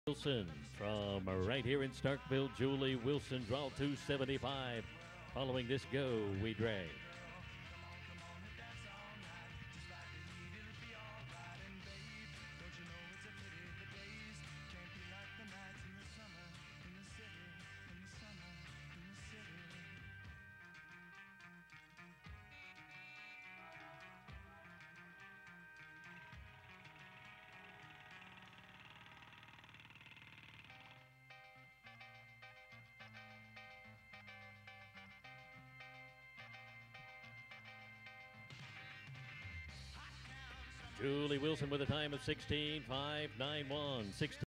Wilson from right here in Starkville. Julie Wilson, draw 275. Following this go, we drag. Julie Wilson with a time of 16.591.